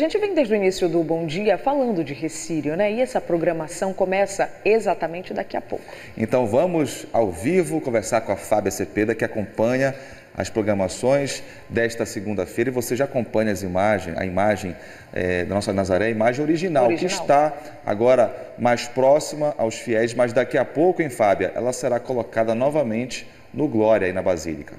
gente vem desde o início do Bom Dia falando de Ressírio, né? E essa programação começa exatamente daqui a pouco. Então vamos ao vivo conversar com a Fábia Cepeda, que acompanha as programações desta segunda-feira, e você já acompanha a imagem da Nossa Nazaré, a imagem original, que está agora mais próxima aos fiéis, mas daqui a pouco, Fábia, ela será colocada novamente no Glória, aí na Basílica.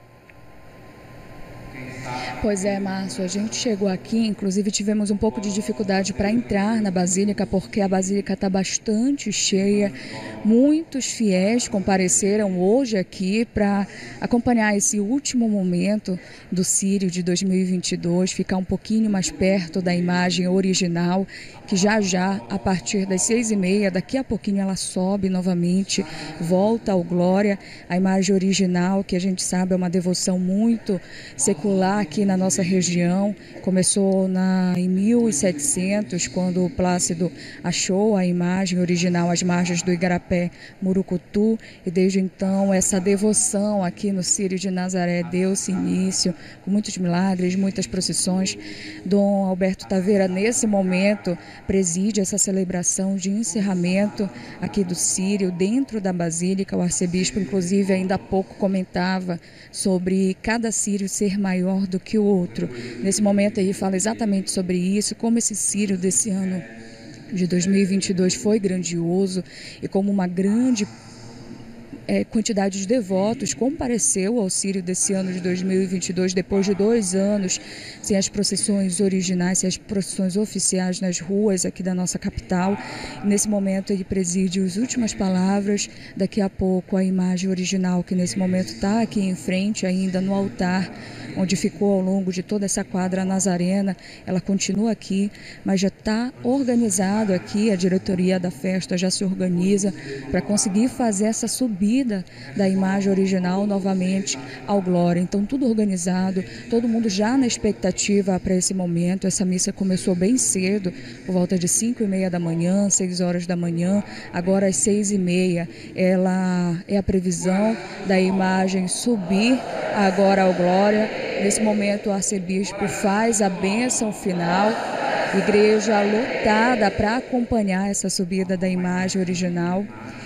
Pois é, Márcio, a gente chegou aqui, inclusive tivemos um pouco de dificuldade para entrar na Basílica, porque a Basílica está bastante cheia. Muitos fiéis compareceram hoje aqui para acompanhar esse último momento do Círio de 2022, ficar um pouquinho mais perto da imagem original, que já, a partir das 6h30, daqui a pouquinho ela sobe novamente, volta ao Glória. A imagem original, que a gente sabe é uma devoção muito secular aqui na nossa região, começou em 1700, quando o Plácido achou a imagem original às margens do Igarapé, Murucutu, e desde então essa devoção aqui no Círio de Nazaré deu-se início, com muitos milagres, muitas procissões. Dom Alberto Taveira, nesse momento, preside essa celebração de encerramento aqui do Círio, dentro da Basílica. O arcebispo, inclusive, ainda há pouco comentava sobre cada Círio ser maior do que o outro. Nesse momento ele fala exatamente sobre isso, como esse Círio desse ano de 2022 foi grandioso e como uma grande quantidade de devotos compareceu ao Círio desse ano de 2022, depois de 2 anos sem as procissões originais, sem as procissões oficiais nas ruas aqui da nossa capital. Nesse momento ele preside as últimas palavras, daqui a pouco a imagem original, que nesse momento está aqui em frente ainda no altar, onde ficou ao longo de toda essa quadra nazarena, ela continua aqui, mas já está organizado aqui, a diretoria da festa já se organiza para conseguir fazer essa subida da imagem original novamente ao Glória. Então tudo organizado, todo mundo já na expectativa para esse momento. Essa missa começou bem cedo, por volta de 5h30 da manhã, 6 horas da manhã, agora às 6h30. Ela é a previsão da imagem subir agora ao Glória. Nesse momento o arcebispo faz a bênção final, igreja lotada para acompanhar essa subida da imagem original.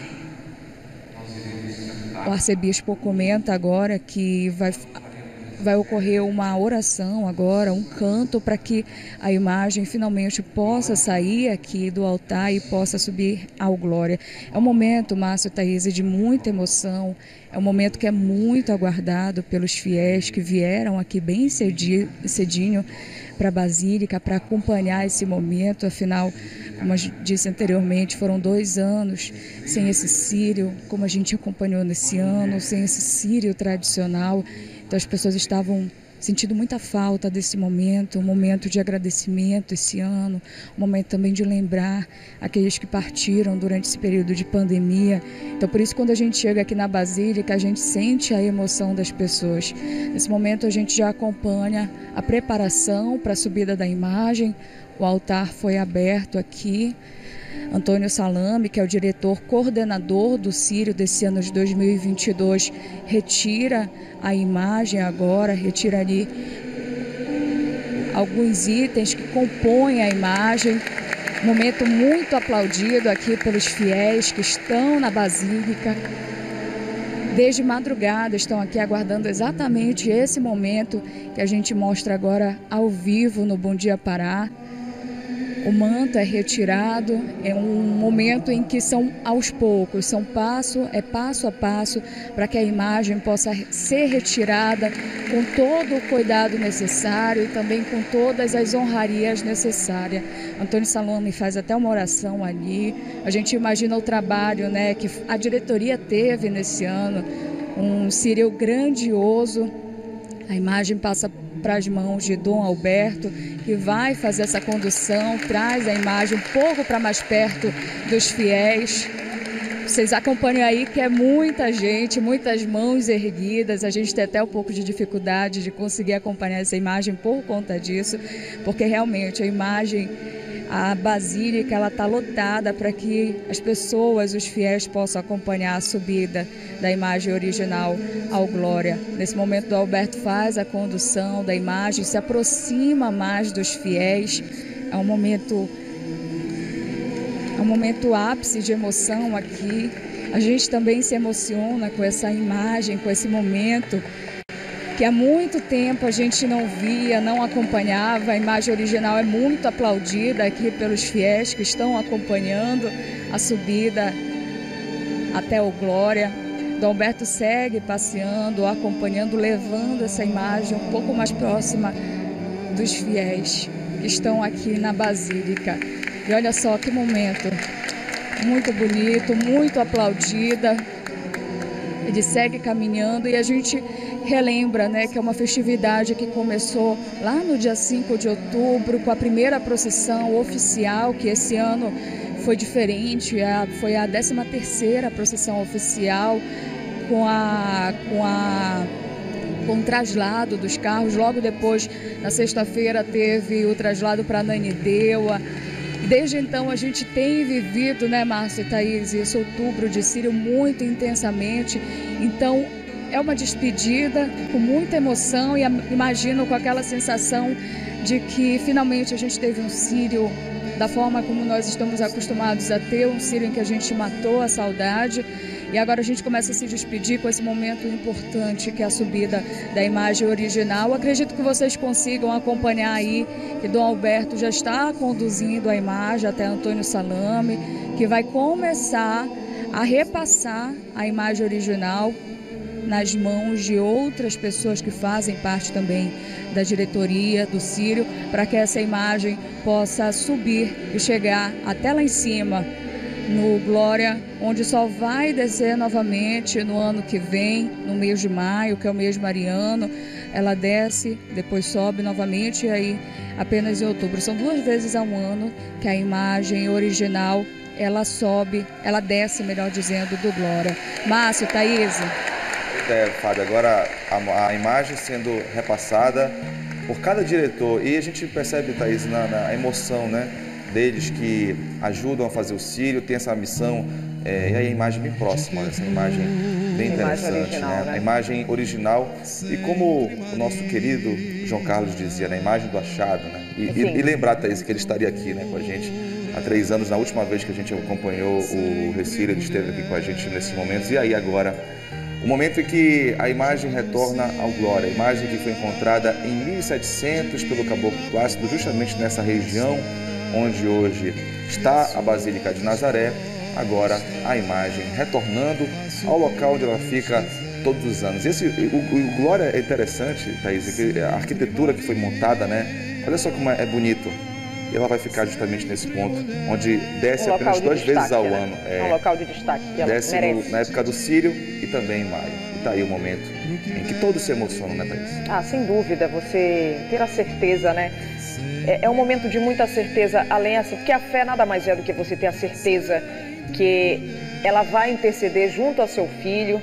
O arcebispo comenta agora que vai ocorrer uma oração agora, um canto, para que a imagem finalmente possa sair aqui do altar e possa subir ao Glória. É um momento, Márcio, Thaís, de muita emoção, é um momento que é muito aguardado pelos fiéis que vieram aqui bem cedinho para a Basílica para acompanhar esse momento. Afinal, como eu disse anteriormente, foram 2 anos sem esse Círio, como a gente acompanhou nesse ano, sem esse Círio tradicional. Então as pessoas estavam sentindo muita falta desse momento, um momento de agradecimento esse ano, um momento também de lembrar aqueles que partiram durante esse período de pandemia. Então por isso, quando a gente chega aqui na Basílica, a gente sente a emoção das pessoas. Nesse momento a gente já acompanha a preparação para a subida da imagem. O altar foi aberto aqui. Antônio Salame, que é o diretor coordenador do Círio desse ano de 2022, retira a imagem agora, retira ali alguns itens que compõem a imagem. Momento muito aplaudido aqui pelos fiéis que estão na Basílica. Desde madrugada estão aqui aguardando exatamente esse momento que a gente mostra agora ao vivo no Bom Dia Pará. O manto é retirado, é um momento em que são aos poucos, passo a passo, para que a imagem possa ser retirada com todo o cuidado necessário e também com todas as honrarias necessárias. Antônio Salome faz até uma oração ali. A gente imagina o trabalho, né, que a diretoria teve nesse ano, um Círio grandioso. A imagem passa para as mãos de Dom Alberto, que vai fazer essa condução, traz a imagem um pouco para mais perto dos fiéis. Vocês acompanham aí que é muita gente, muitas mãos erguidas. A gente tem até um pouco de dificuldade de conseguir acompanhar essa imagem por conta disso, porque realmente a imagem A Basílica está lotada para que as pessoas, os fiéis, possam acompanhar a subida da imagem original ao Glória. Nesse momento, o Alberto faz a condução da imagem, se aproxima mais dos fiéis. É um momento ápice de emoção aqui. A gente também se emociona com essa imagem, com esse momento que há muito tempo a gente não via, não acompanhava. A imagem original é muito aplaudida aqui pelos fiéis que estão acompanhando a subida até o Glória. Dom Alberto segue passeando, acompanhando, levando essa imagem um pouco mais próxima dos fiéis que estão aqui na Basílica. E olha só que momento muito bonito, muito aplaudida. Ele segue caminhando e a gente relembra, né, que é uma festividade que começou lá no dia 5 de outubro, com a primeira procissão oficial, que esse ano foi diferente, foi a 13ª procissão oficial, com o traslado dos carros. Logo depois, na sexta-feira, teve o traslado para Ananindeua. Desde então a gente tem vivido, né, Márcio e Thaís, esse outubro de Círio muito intensamente. Então é uma despedida com muita emoção e imagino com aquela sensação de que finalmente a gente teve um Círio da forma como nós estamos acostumados a ter, um Círio em que a gente matou a saudade. E agora a gente começa a se despedir com esse momento importante que é a subida da imagem original. Acredito que vocês consigam acompanhar aí que Dom Alberto já está conduzindo a imagem até Antônio Salame, que vai começar a repassar a imagem original nas mãos de outras pessoas que fazem parte também da diretoria do Círio, para que essa imagem possa subir e chegar até lá em cima, no Glória, onde só vai descer novamente no ano que vem, no mês de maio, que é o mês mariano. Ela desce, depois sobe novamente e aí apenas em outubro. São 2 vezes ao ano que a imagem original ela sobe, ela desce, melhor dizendo, do Glória. Márcio, Thaís. Fábio, agora a imagem sendo repassada por cada diretor e a gente percebe, Thaís, na emoção, né, deles que ajudam a fazer o Círio, tem essa missão, e aí a imagem bem próxima, essa imagem bem interessante, original, né? A imagem original e como o nosso querido João Carlos dizia, na imagem do achado, né? E lembrar, Thaís, que ele estaria aqui, né, com a gente há 3 anos, na última vez que a gente acompanhou o Recírio, ele esteve aqui com a gente nesses momentos, e aí agora o momento em que a imagem retorna ao Glória, a imagem que foi encontrada em 1700 pelo Caboclo Plácido, justamente nessa região onde hoje está a Basílica de Nazaré, agora a imagem retornando ao local onde ela fica todos os anos. O Glória é interessante, Thaís, a arquitetura que foi montada, né? Olha só como é bonito. E ela vai ficar justamente nesse ponto, onde desce apenas 2 vezes ao ano. É um local de destaque que ela desce merece. Na época do Círio e também em maio. E está aí o momento em que todos se emocionam, né, Thaís? Ah, sem dúvida, você ter a certeza, né? É um momento de muita certeza, além assim, porque a fé nada mais é do que você ter a certeza que ela vai interceder junto ao seu filho,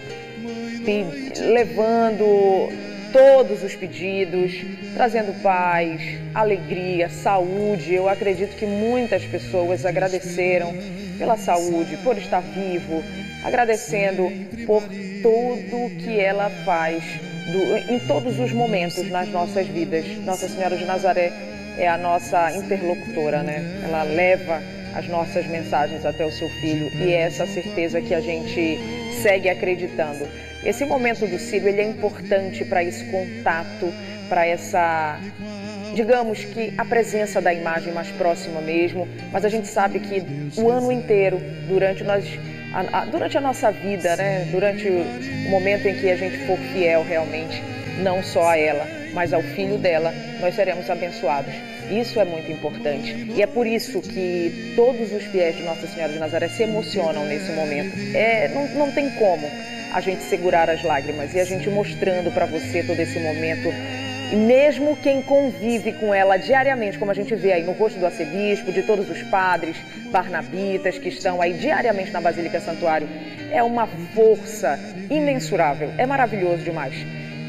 levando todos os pedidos, trazendo paz, alegria, saúde. Eu acredito que muitas pessoas agradeceram pela saúde, por estar vivo, agradecendo por tudo que ela faz em todos os momentos nas nossas vidas. Nossa Senhora de Nazaré é a nossa interlocutora, né? Ela leva as nossas mensagens até o seu filho e é essa certeza que a gente segue acreditando. Esse momento do Círio, ele é importante para esse contato, para essa, digamos que a presença da imagem mais próxima mesmo, mas a gente sabe que o ano inteiro, durante a nossa vida, né? Durante o momento em que a gente for fiel realmente, não só a ela, mas ao filho dela, nós seremos abençoados. Isso é muito importante e é por isso que todos os fiéis de Nossa Senhora de Nazaré se emocionam nesse momento. Não tem como a gente segurar as lágrimas e a gente mostrando para você todo esse momento. E mesmo quem convive com ela diariamente, como a gente vê aí no rosto do arcebispo, de todos os padres, barnabitas que estão aí diariamente na Basílica Santuário, é uma força imensurável, é maravilhoso demais.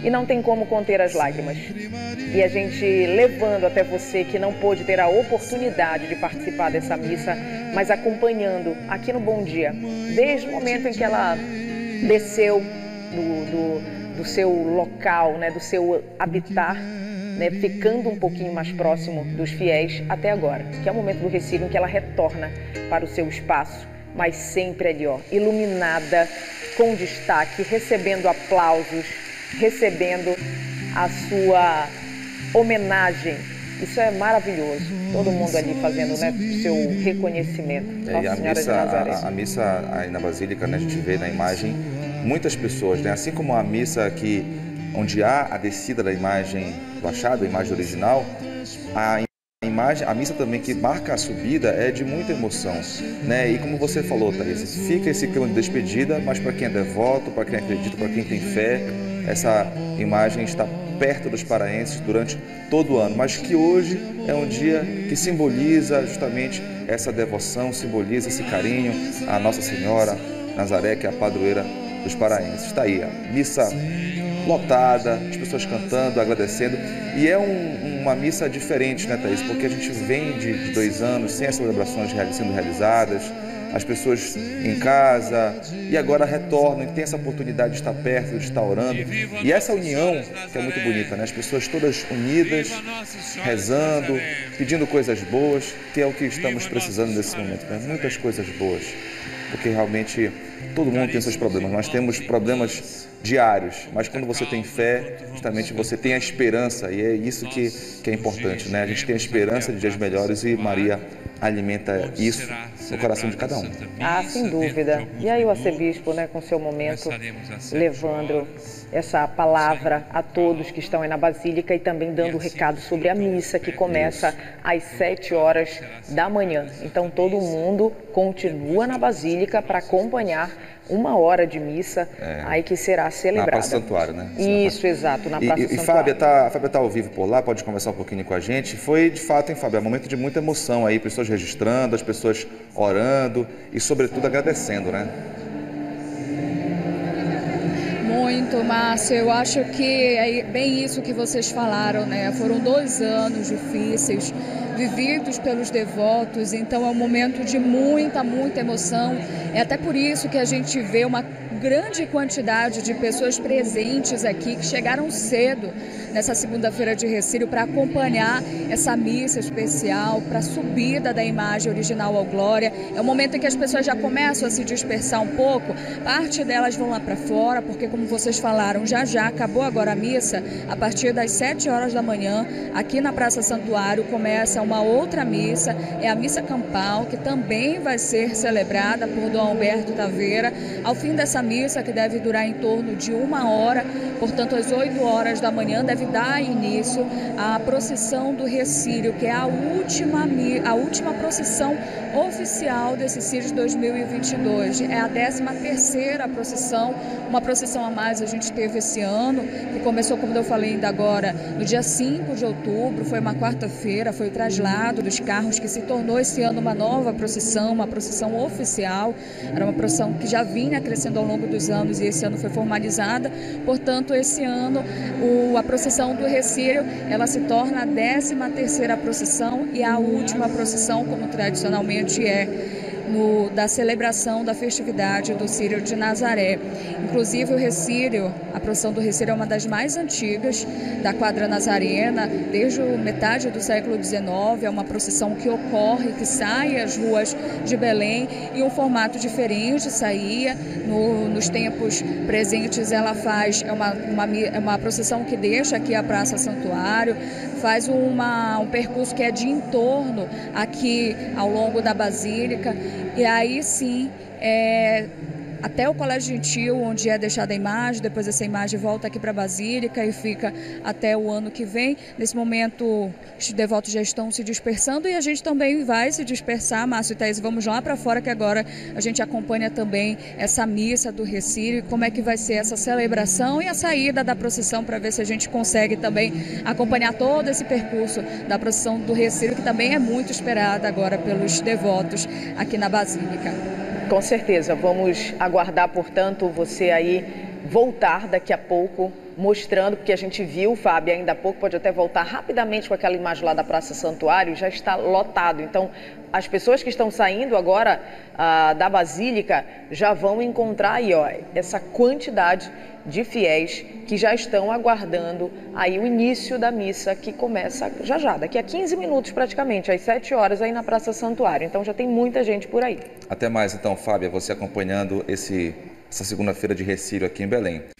e não tem como conter as lágrimas. E a gente levando até você que não pôde ter a oportunidade de participar dessa missa, mas acompanhando aqui no Bom Dia, desde o momento em que ela desceu do seu local, né, do seu habitat, né, ficando um pouquinho mais próximo dos fiéis até agora, que é o momento do Recírio em que ela retorna para o seu espaço, mas sempre ali, ó, iluminada, com destaque, recebendo aplausos, recebendo a sua homenagem. Isso é maravilhoso. Todo mundo ali fazendo, né, o seu reconhecimento. Nossa Senhora de Nazaré. A missa aí na Basílica, né, a gente vê na imagem muitas pessoas, né? Assim como a missa aqui, onde há a descida da imagem do achado, a imagem original, a missa também que marca a subida é de muita emoção, né? E como você falou, Thaís, fica esse clima de despedida, mas para quem é devoto, para quem acredita, para quem tem fé, essa imagem está perto dos paraenses durante todo o ano, mas que hoje é um dia que simboliza justamente essa devoção, simboliza esse carinho à Nossa Senhora Nazaré, que é a padroeira dos paraenses. Está aí, a missa lotada, as pessoas cantando, agradecendo, e é uma missa diferente, né, Thaís? Porque a gente vem de 2 anos sem as celebrações sendo realizadas, as pessoas em casa, e agora retornam e tem essa oportunidade de estar perto, de estar orando, e essa união que é muito bonita, né? As pessoas todas unidas, rezando, pedindo coisas boas, que é o que estamos precisando nesse momento, né? Muitas coisas boas, porque realmente todo mundo tem seus problemas, nós temos problemas diários, mas quando você tem fé, justamente você tem a esperança, e é isso que é importante, né? A gente tem a esperança de dias melhores e Maria alimenta isso no coração de cada um. Ah, sem dúvida. E aí o arcebispo, né, com seu momento, levando essa palavra a todos que estão aí na Basílica e também dando o recado sobre a missa que começa às 7 horas da manhã. Então todo mundo continua na Basílica para acompanhar 1 hora de missa aí que será celebrada. Na Praça Santuário, né? Isso, exato, na Praça Santuário. E Fábia tá ao vivo por lá, pode conversar um pouquinho com a gente. Foi, de fato, hein, Fábia, um momento de muita emoção aí, pessoas registrando, as pessoas orando e, sobretudo, agradecendo, né? Muito, Márcio. Eu acho que é bem isso que vocês falaram, né? Foram 2 anos difíceis, vividos pelos devotos, então é um momento de muita emoção. É até por isso que a gente vê uma grande quantidade de pessoas presentes aqui que chegaram cedo nessa segunda-feira de Recírio para acompanhar essa missa especial, para a subida da imagem original ao Glória. É um momento em que as pessoas já começam a se dispersar um pouco, parte delas vão lá para fora, porque como vocês falaram, já acabou agora a missa, a partir das 7 horas da manhã, aqui na Praça Santuário começa uma outra missa, é a missa campal, que também vai ser celebrada por Dom Alberto Taveira. Ao fim dessa missa, que deve durar em torno de 1 hora, portanto às 8 horas da manhã, deve dar início à procissão do Recírio, que é a última procissão oficial desse Círios 2022. É a 13ª procissão, uma procissão a mais a gente teve esse ano, que começou, como eu falei ainda agora, no dia 5 de outubro, foi uma quarta-feira, foi o traslado dos carros, que se tornou esse ano uma nova procissão, uma procissão oficial. Era uma procissão que já vinha crescendo ao longo dos anos e esse ano foi formalizada. Portanto, esse ano a procissão do Recírio, ela se torna a 13ª procissão e a última procissão, como tradicionalmente é, da celebração da festividade do Círio de Nazaré. Inclusive o Recírio, a procissão do Recírio é uma das mais antigas da quadra nazarena, desde metade do século XIX, é uma procissão que ocorre, que sai às ruas de Belém em um formato diferente, saía nos tempos presentes, ela faz, é uma procissão que deixa aqui a Praça Santuário, faz um percurso que é de entorno aqui ao longo da Basílica, e aí sim, até o Colégio Gentil, onde é deixada a imagem, depois essa imagem volta aqui para a Basílica e fica até o ano que vem. Nesse momento, os devotos já estão se dispersando e a gente também vai se dispersar, Márcio e Thaís, vamos lá para fora, que agora a gente acompanha também essa missa do Recírio e como é que vai ser essa celebração e a saída da procissão, para ver se a gente consegue também acompanhar todo esse percurso da procissão do Recírio, que também é muito esperada agora pelos devotos aqui na Basílica. Com certeza, vamos aguardar, portanto, você aí voltar daqui a pouco, mostrando, porque a gente viu, Fábio, ainda há pouco, pode até voltar rapidamente com aquela imagem lá da Praça Santuário, já está lotado. Então, as pessoas que estão saindo agora da Basílica já vão encontrar aí, ó, essa quantidade de fiéis que já estão aguardando aí o início da missa, que começa já, daqui a 15 minutos praticamente, às 7 horas aí na Praça Santuário. Então já tem muita gente por aí. Até mais então, Fábia, você acompanhando essa segunda-feira de Recírio aqui em Belém.